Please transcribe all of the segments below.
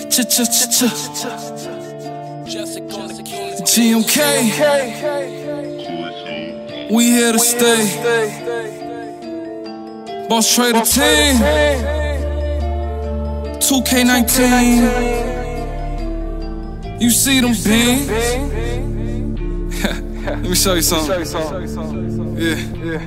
GMK, we here to stay. Boss Trader team, 2K19. You see them beans? Let me show you something. Yeah.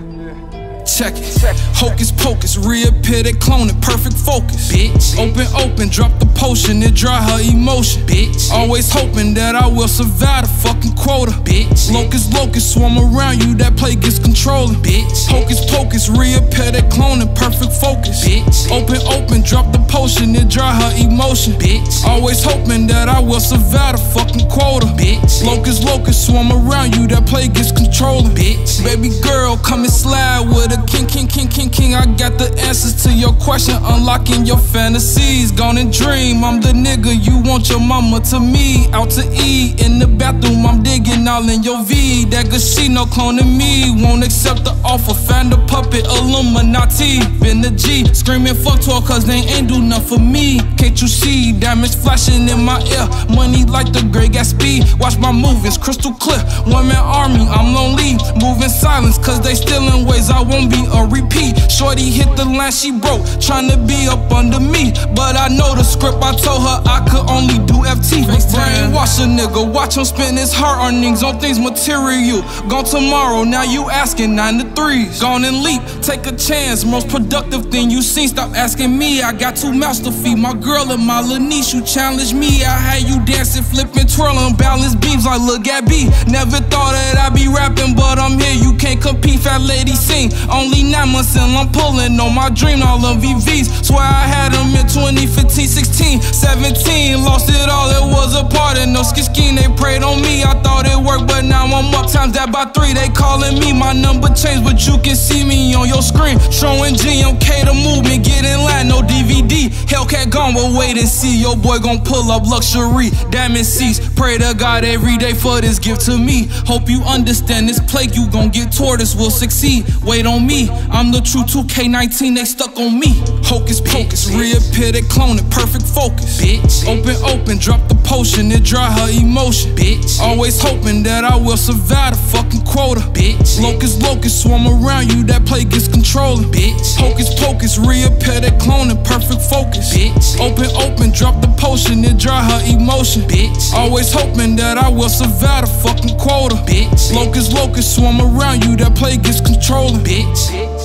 Check it. Hocus pocus, reappear, they clone it, perfect focus. Bitch. Open, drop the potion, it dry her emotion. Bitch. Always hoping that I will survive the fucking quota. Bitch. Locust, swarm around you, that play gets controlling. Bitch. Hocus pocus, reappear, they clone it, perfect focus. Bitch. Open, drop the potion, it dry her emotion. Bitch. Always hoping that I will survive the fucking quota. Bitch. Locust, swarm around you, that play gets controlling. Bitch. Baby girl, come and slide with a king. I got the answers to your question, unlocking your fantasies. Gone and dream, I'm the nigga you want your mama to me. Out to eat, in the bathroom, I'm digging all in your V. That good she no cloning me, won't accept the offer. Found a puppet, Illuminati. Been the G, screaming fuck 12 cause they ain't do nothing for me. Can't you see, diamonds flashing in my ear, money like the Great Gatsby. Watch my movements, crystal clear, one-man army, I'm lonely. Moving silence cause they still in ways I won't be a repeat. Shorty hit the line she broke, tryna be up under me, but I know the script. I told her I could only do FT. Brainwash a nigga, watch him spend his hard earnings on things material. Gone tomorrow, now you asking 9 to 3s. Gone and leap, take a chance, most productive thing you seen. Stop asking me, I got 2 mouths to feed. My girl and my little niece, you challenge me. I had you dancing, flipping, twirling, balance beams like Lil Gabby. Never thought that I'd be rapping, but I'm here, you can't compete. Fat lady sing, only 9 months and I'm pulling on my dream, all of VVs. Swear I had them in 2015, 16, 17. Lost it all, it was a party, no scheme. They prayed on me, I thought it worked, but now I'm up times that by 3. They calling me, my number changed, but you can see me on your screen. Showing GMK the movement, get in line, no DVD. Hellcat gone, but wait and see, your boy gon' pull up luxury. Diamond seats, pray to God every day for this gift to me. Hope you understand this plague, you gon' get tortoise, will succeed. Wait on me, I'm the true 2K19, they stuck on me. Hocus pocus, reappear, they clone it, perfect focus. Bitch. Open, drop the potion, it dry her emotion. Bitch. Always hoping that I will survive the fucking quota. Bitch. Locust, swarm around you, that play gets controlling. Bitch. Hocus pocus, reappear, they clone it, perfect focus. Bitch. Open, drop the potion, it dry her emotion. Bitch. Always hoping that I will survive the fucking quota. Bitch. Locust, swarm around you, that play gets controlling. Bitch.